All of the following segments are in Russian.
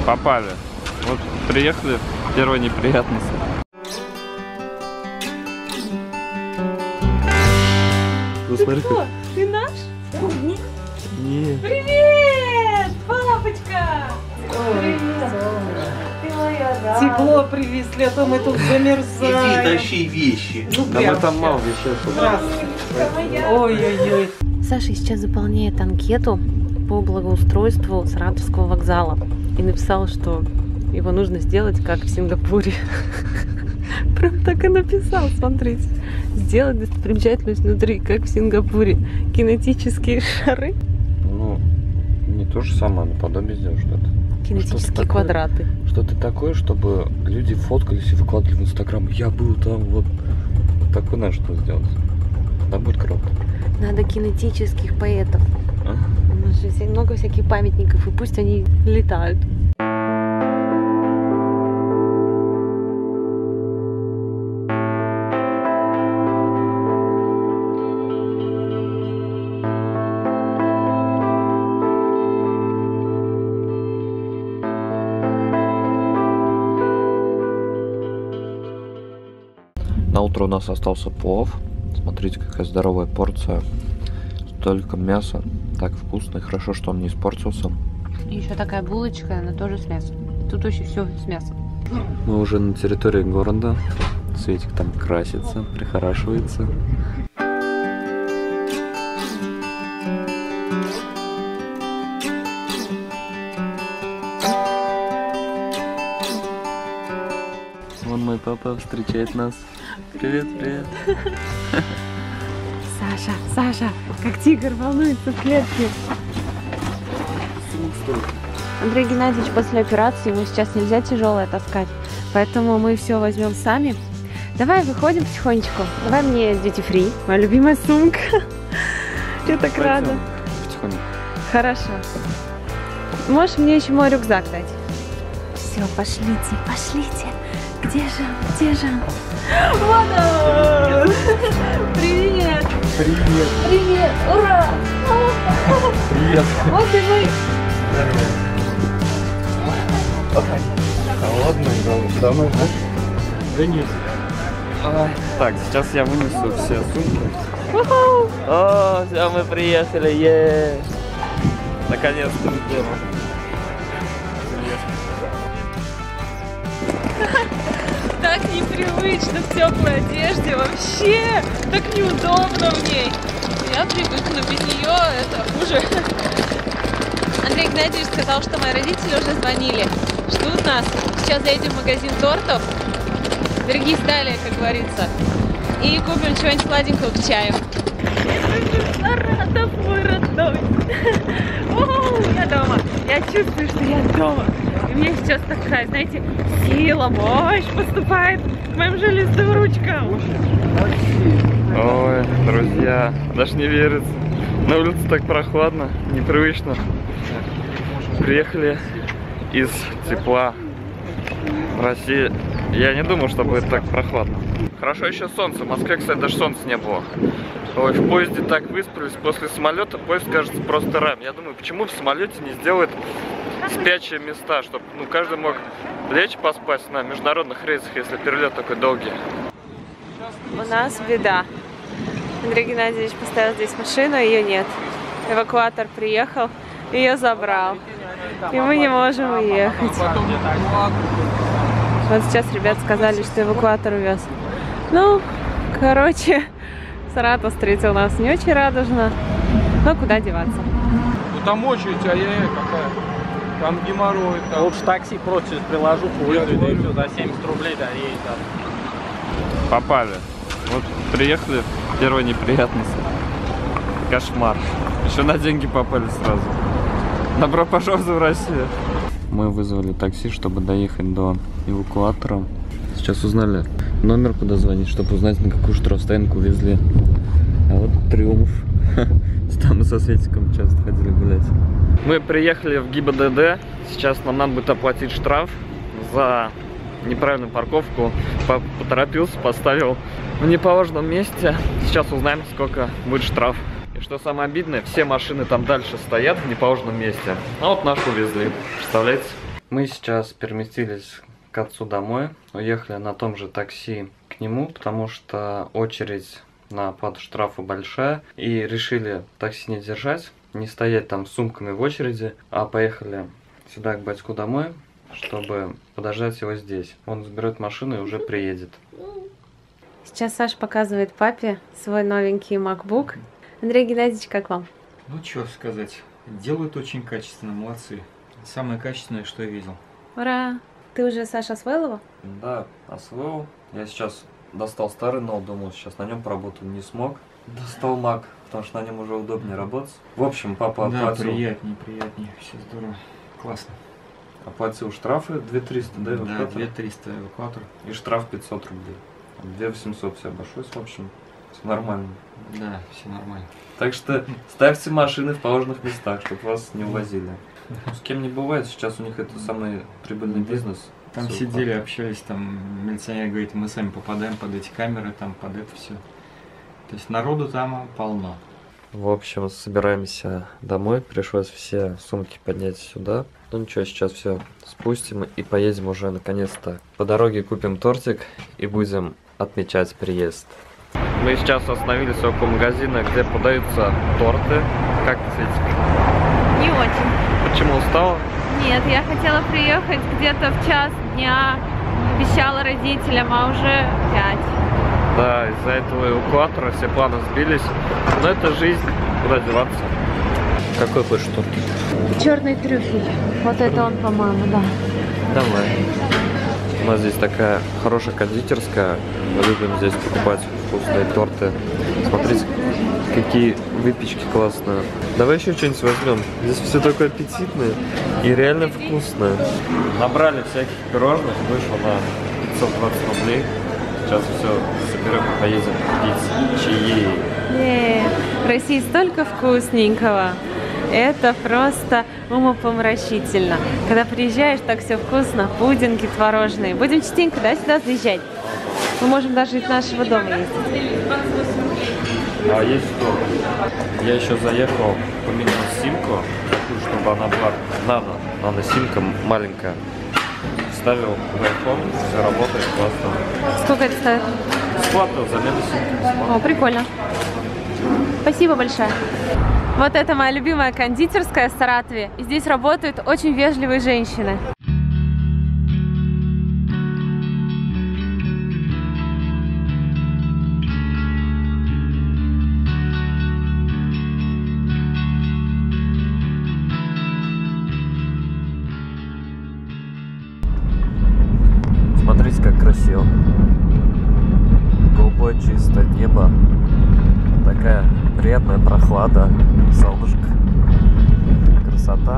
Попали. Вот приехали, первая неприятность. Ну, смотри, ты что, ты наш? Нет. Привет, папочка! Привет. Ты моя рада. Тепло привезли, а то мы тут замерзаем. Иди, тащи вещи. Ну, Да мы там мало вещей. Ой-ой-ой. Саша сейчас заполняет анкету по благоустройству Саратовского вокзала и написал, что его нужно сделать как в Сингапуре. Прям так и написал, смотрите. Сделать достопримечательность внутри, как в Сингапуре. Кинетические шары. Ну, не то же самое, наподобие сделать что-то. Кинетические квадраты. Что-то такое, чтобы люди фоткались и выкладывали в Инстаграм. Я был там, вот. Такое надо что сделать. Да, будет круто. Надо кинетических поэтов. А? У нас же много всяких памятников, и пусть они летают. На утро у нас остался плов. Смотрите, какая здоровая порция. Столько мяса. Так вкусно и хорошо, что он не испортился. И еще такая булочка, она тоже с мясом. Тут очень все с мясом. Мы уже на территории города. Светик там красится, прихорашивается. Вон мой папа встречает нас. Привет, привет. Саша, как тигр волнуется в клетке. Андрей Геннадьевич после операции, ему сейчас нельзя тяжелое таскать, поэтому мы все возьмем сами. Давай выходим потихонечку. Давай мне duty free, моя любимая сумка. Я так рада. Потихоньку. Хорошо. Можешь мне еще мой рюкзак дать? Все, пошлите. Где же он? Вот он! Привет! Привет! Ура! Привет! Вот и мы! Холодный, давно, да? Да нет. Так, сейчас я вынесу все сумки. О, все, мы приехали, наконец-то мы дома. Так непривычно в теплой одежде, вообще так неудобно в ней. Я привыкну, без нее это хуже. Андрей Геннадьевич сказал, что мои родители уже звонили, ждут нас. Сейчас заедем в магазин тортов, берегись далее, как говорится, и купим чего-нибудь сладенького к чаю. Саратов, мой родной. Я дома. Я чувствую, что я дома. И мне сейчас такая, знаете, сила, мощь поступает к моим жилистым ручкам. Ой, друзья, даже не верится. На улице так прохладно, непривычно. Приехали из тепла в России. Я не думал, что будет так прохладно. Хорошо еще солнце. В Москве, кстати, даже солнца не было. Ой, в поезде так выспались. После самолета поезд кажется просто раем. Я думаю, почему в самолете не сделают спящие места, чтобы каждый мог лечь поспать на международных рейсах, если перелет такой долгий. У нас беда. Андрей Геннадьевич поставил здесь машину, ее нет. Эвакуатор приехал, ее забрал. И мы не можем уехать. Вот сейчас ребят сказали, что эвакуатор увез. Ну, короче, Саратов встретил нас не очень радужно. Но куда деваться? Ну там очередь, какая. Там геморрой. Там... Лучше такси просто через приложуху вызвать, и все, за 70 рублей доедет. Попали. Вот приехали, первая неприятность. Кошмар. Еще на деньги попали сразу. Добро пожаловать в Россию. Мы вызвали такси, чтобы доехать до эвакуатора. Сейчас узнали номер, куда звонить, чтобы узнать, на какую штрафстоянку везли. А вот Триумф. Там мы со Светиком часто ходили гулять. Мы приехали в ГИБДД. Сейчас нам надо будет оплатить штраф за неправильную парковку. Поторопился, поставил в неположенном месте. Сейчас узнаем, сколько будет штраф. И что самое обидное, все машины там дальше стоят в неположенном месте. А вот нашу увезли. Представляете? Мы сейчас переместились к отцу домой. Уехали на том же такси к нему, потому что очередь на оплату штрафа большая. И решили такси не держать, не стоять там с сумками в очереди, а поехали сюда к батьку домой, чтобы подождать его здесь. Он заберет машину и уже приедет. Сейчас Саша показывает папе свой новенький MacBook. Андрей Геннадьевич, как вам? Ну, что сказать. Делают очень качественно, молодцы. Самое качественное, что я видел. Ура! Ты уже, Саша, освоил его? Да, освоил. Я сейчас достал старый ноут, думал, сейчас на нем поработать не смог. Достал Mac, потому что на нем уже удобнее работать. В общем, папа оплатил. Да, приятнее, все здорово. Классно. Оплатил штрафы 2300, да, Да, эвакуатор? 2300 эвакуатор. И штраф 500 рублей. 2800 все обошлось, в общем, все нормально. Да, все нормально. Так что ставьте машины в положенных местах, чтобы вас не увозили. С кем не бывает, сейчас у них это самый прибыльный бизнес. Там Всё, сидели, папа. общались, там милиционер говорит, мы сами попадаем под эти камеры, там под это все. То есть народу там полно. В общем, собираемся домой. Пришлось все сумки поднять сюда. Ну ничего, сейчас все спустим и поедем уже наконец-то. По дороге купим тортик и будем отмечать приезд. Мы сейчас остановились около магазина, где подаются торты. Как ты, Светик? Не очень. Почему устала? Нет, я хотела приехать где-то в час дня. Обещала родителям, а уже 5. Да, из-за этого эвакуатора все планы сбились. Но это жизнь, куда деваться. Какой хочешь торт? Черный трюфель. Вот это он, по-моему, да. Давай. У нас здесь такая хорошая кондитерская. Мы любим здесь покупать вкусные торты. Смотрите, какие выпечки классные. Давай еще что-нибудь возьмем. Здесь все такое аппетитное и реально вкусное. Набрали всяких пирожных, вышло на 520 рублей. Сейчас все соберем и поедем пить чаи. В России столько вкусненького. Это просто умопомрачительно. Когда приезжаешь, так все вкусно. Пудинги творожные. Будем частенько, да, сюда заезжать? Мы можем даже из нашего дома ездить. А есть что? Я еще заехал, поменял симку, такую, чтобы она была нано-симка маленькая. Вставил в iPhone, все работает классно. Сколько это стоит? Бесплатно, замена симки бесплатно. О, прикольно. Спасибо большое. Вот это моя любимая кондитерская в Саратове. И здесь работают очень вежливые женщины. Смотрите, как красиво. Голубое чистое небо. Такая приятная прохлада. Солнышко. Красота.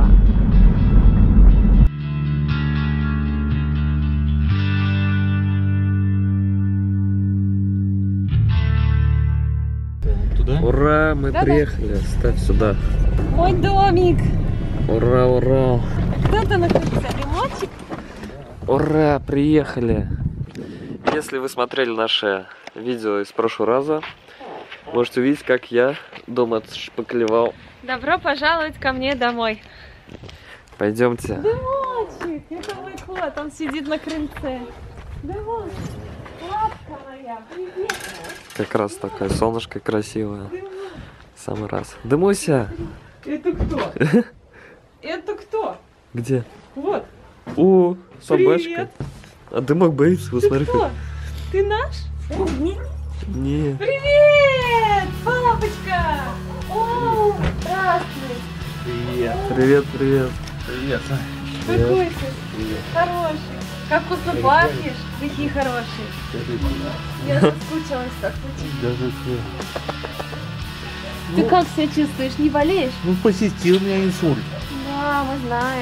Туда? Ура, мы приехали. Ставь сюда. Мой домик. Ура, ура. Кто-то находится, лимончик. Ура, приехали! Если вы смотрели наше видео из прошлого раза, можете увидеть, как я дома шпаклевал. Добро пожаловать ко мне домой. Пойдемте. Дымочек, это мой кот, он сидит на крыльце. Дымочек, лапка моя, привет. Как раз такое солнышко красивое. Самый раз. Дымуся! Это кто? Это кто? Где? Вот. О, собачка. Привет. А дымок боится, вот смотри. Кто? Ты наш? Не. Привет, папочка! О, здравствуй! Привет, привет. Привет. Какой ты хороший! Как вкусно пахнешь! Какие хорошие! Я соскучилась так. Ты как себя чувствуешь? Не болеешь? Ну, посетил меня инсульт. Да, мы знаем.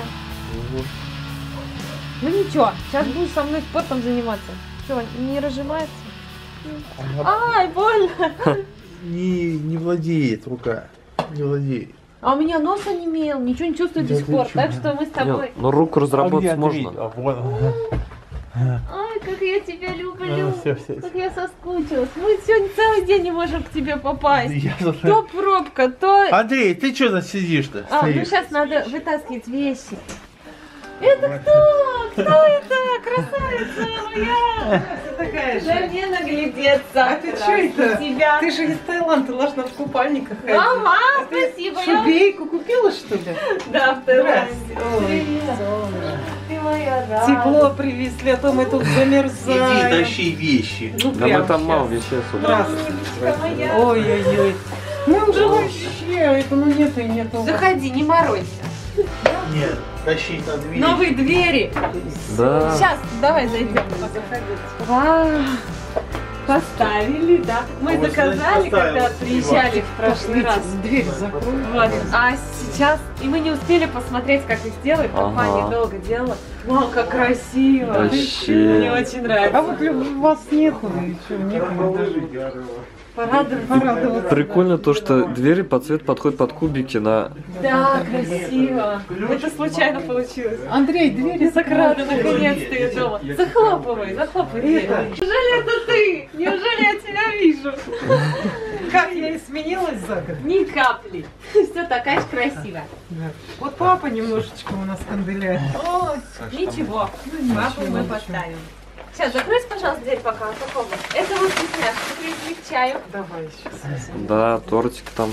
Ну ничего, сейчас будешь со мной спортом заниматься. Что, не разжимается? Ай, больно! Не владеет рука. Не владеет. А у меня нос онемел, ничего не чувствую до сих пор. Так что мы с тобой... Ну руку разработать А где можно. Андрей? А, вон. Ай, как я тебя люблю! Всё. Как я соскучилась. Мы сегодня целый день не можем к тебе попасть. Я тут- То пробка, то... Андрей, ты что здесь сидишь-то? А, ну Стоишь? сейчас надо вытаскивать вещи. Это кто? Кто это? Красавица моя! Такая же. Дай мне наглядеться. А ты что это? Тебя. Ты же из Таиланда, ты должна в купальниках ходить. Мама, А ты спасибо. шубейку купила, что ли? Да, в Таиланде. Ой, Привет. солнышко. Ты моя радость. Тепло привезли, а то мы тут замерзаем. Иди, тащи вещи. Ну, Да прям мы там щас. мало вещей особо. Мамулечка моя. Ой-ой-ой. Ну уже вообще, это ну нету и нету. Заходи, не морозься. Нет, тащи на дверь. Новые двери. Да. Сейчас, давай зайдем. Вау. Поставили, да. Мы Вот, заказали, значит, когда поставил. приезжали в прошлый раз. Дверь закрой. Вот. А сейчас, и мы не успели посмотреть, как их делают. Компания Ага. долго делала. Вау, как красиво. Вообще. Мне очень А нравится. вот вас нету, и что, некому даже порадоваться. Прикольно то, что двери под цвет подходят под кубики на... Да, красиво. Это случайно получилось. Андрей, двери Закрада, закрой. наконец-то я дома. Захлопывай дверь. Неужели это ты? Неужели я тебя вижу? Как я изменилась за год? Ни капли. Все такая же красивая. Да. Вот папа немножечко у нас канделярит. О, ничего. Папу мы поставим. Сейчас, закройся, пожалуйста, дверь пока. Какого? Это вот вкусняшки привезли к чаю. Давай сейчас. Да, тортик там.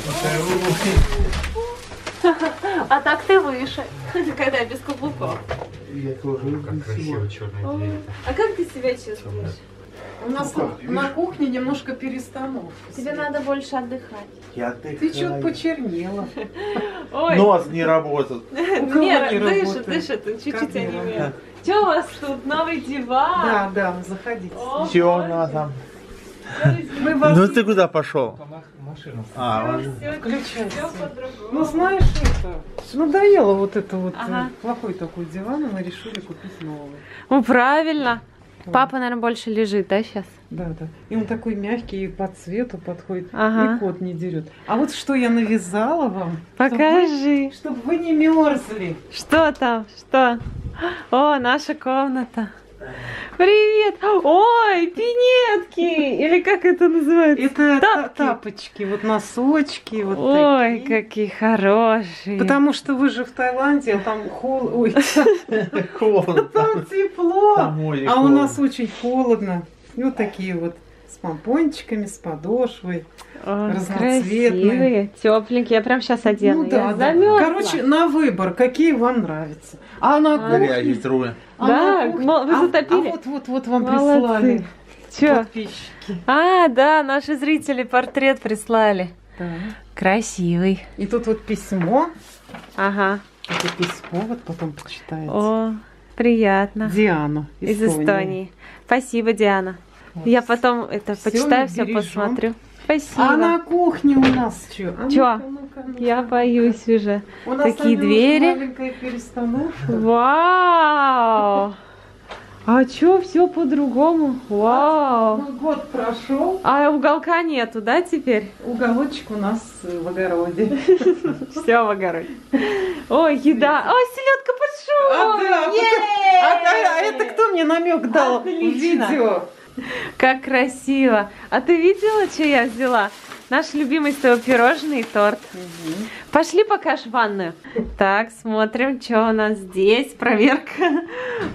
А так ты выше, когда без каблуков. Я тоже красиво черная дверь. А как ты себя чувствуешь? У нас на кухне немножко перестановка. Тебе надо больше отдыхать. Я Ты что-то отдыхаю. почернела. Ой, Нос не работает. нет, не дышит, работает? дышит, он чуть-чуть Как не онемел. Что у вас тут? Новый диван? Да, заходите. О, Все у нас там. Мы вас Ну ты куда пошел? А, Все включайте. по-другому. Ну знаешь, это надоело вот это вот Ага. плохой такой диван, и мы решили купить новый. Ну, правильно. Папа, наверное, больше лежит, да, сейчас? Да. И он такой мягкий, и по цвету подходит, Ага. и кот не дерет. А вот что я навязала вам, Покажи. чтобы вы не мерзли. Что там? Что? О, наша комната. Привет! Ой, пинетки! Или как это называется? Это Тапки. тапочки, вот носочки, вот Ой, такие. какие хорошие. Потому что вы же в Таиланде, а там ой, холодно. там тепло, Там море а у холодно. нас очень холодно. И вот такие вот с помпончиками, с подошвой. Ой, разноцветные. красивые, тепленькие. Я прям сейчас одену. Ну да, Я да. замерзла. Короче, на выбор, какие вам нравятся. А на Горячие кухне... трубы. Да, вы затопили? вот вам Молодцы. прислали Чё? подписчики. А, да, наши зрители портрет прислали. Да. Красивый. И тут вот письмо. Ага. Это письмо, вот потом почитаете. О, приятно. Диана Из Эстонии. Спасибо, Диана. Вот. Я потом это Всё почитаю, мы все бережем. посмотрю. Спасибо. А на кухне у нас что? Чё? Я боюсь уже. У нас Такие Андрюша двери. маленькая перестановка. Вау! А чё, все по-другому? Вау! Ну, год прошел, А уголка нету, да, теперь? уголочек у нас в огороде. Все в огороде. Ой, еда. Ой, селедка под шубой! А это кто мне намек дал в Отлично. видео? Как красиво. А ты видела, что я взяла? Наш любимый с тобой пирожный и торт. Пошли покажешь ванную. Так, смотрим, что у нас здесь. Проверка.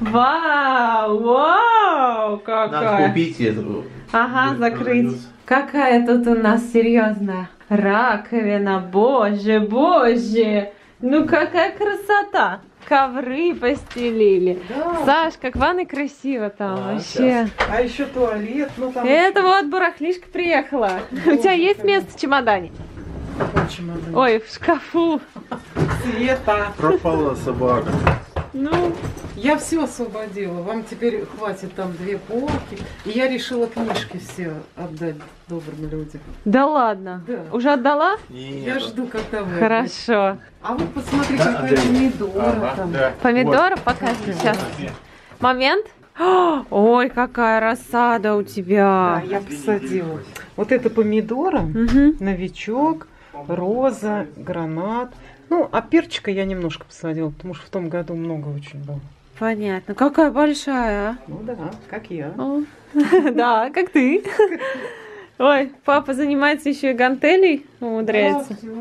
Вау, вау, Надо какая. купить эту. Ага, закрыть. Какая тут у нас серьезная раковина. Боже, боже. Ну какая красота. Ковры постелили. Да. Саш, как в ванной красиво там вообще. А еще туалет, ну там Это вот барахлишка приехала. У тебя есть место в чемодане? чемодан. Ой, в шкафу. Света. Пропала собака. Ну, Я все освободила. Вам теперь хватит там 2 полки. И я решила книжки все отдать добрым людям. да ладно. Да. Уже отдала? Я жду, когда вы. Хорошо. А вот посмотрите, Да, какая да. помидора там. Помидоры покажи сейчас. Момент. Ой, какая рассада у Да, тебя. я посадила. Вот это помидора, Мгм. новичок, роза, гранат. Ну, а перчика я немножко посадила, потому что в том году много очень было. Понятно. Какая большая, а? Ну да, как я. О, да, как ты. Ой, папа занимается еще и гантелей, умудряется. Да, всё.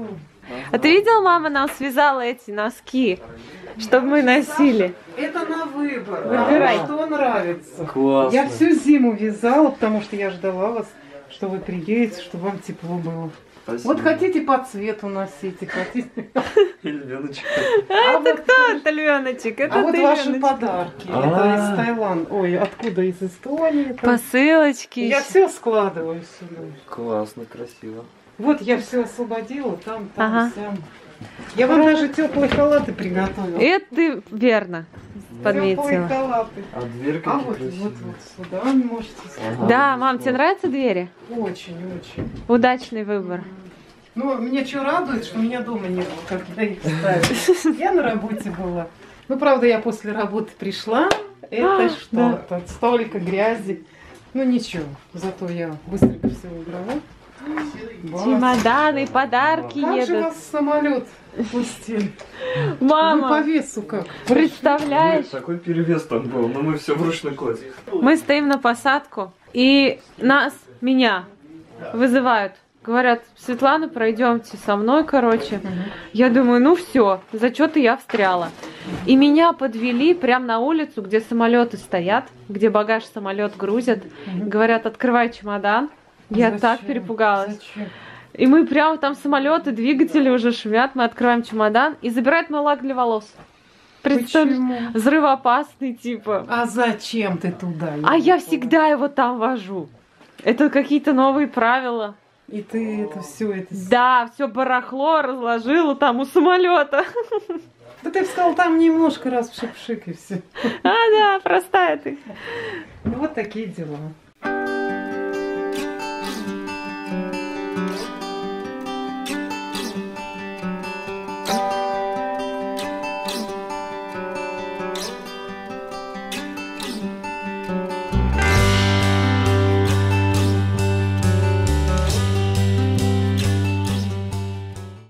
А ты видел, мама нам связала эти носки, чтобы мы носили? Это на выбор. Выбирай. Что нравится. Классно. Я всю зиму вязала, потому что я ждала вас, что вы приедете, чтобы вам тепло было. Спасибо. Вот хотите по цвету носите, хотите. Леночка. А это кто? Это Леночек. Это А вот ты, ваши Леночек. подарки. Это из Таиланда. Ой, откуда? Из Эстонии. там. Посылочки. Я все складываю сюда. Классно, красиво. Вот я все освободила, там, Ага. сям. Я вам даже теплые халаты приготовила. Это ты верно Теплые подметила. халаты. А дверь А какие вот красивые. сюда можете сказать. Да, мам, тебе нравятся двери? Очень, очень. Удачный выбор. Ну, меня что радует, что меня дома не было, когда их ставили. Я на работе была. Ну, правда, я после работы пришла. Это что-то. Столько грязи. Ну, ничего. Зато я быстренько все убрала. Бас. Чемоданы, подарки Как же едут. вас самолет пустили? Вы по Мама, весу как? представляешь? Такой перевес там был, но мы все в ручной кладе. Мы стоим на посадку, и меня вызывают. Говорят, Светлана, пройдемте со мной, короче. Я думаю, ну все, за что-то я встряла. И меня подвели прямо на улицу, где самолеты стоят, где багаж самолет грузят. Говорят, открывай чемодан. Я Зачем? так перепугалась. Зачем? И мы прямо там самолеты, двигатели уже шумят, мы открываем чемодан и забирают мой лак для волос. Представляешь? Почему? Взрывоопасный типа. А зачем ты туда? А я всегда его там вожу. Это какие-то новые правила. И ты это все это. Да, все барахло разложила там у самолета. Да ты встал там немножко раз пшик-пшик и все. А, да, простая ты. Ну вот такие дела.